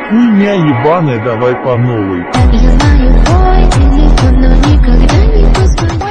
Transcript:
Хуйня ебаная, давай по новой. Я знаю твой телефон, но никогда не позвоню.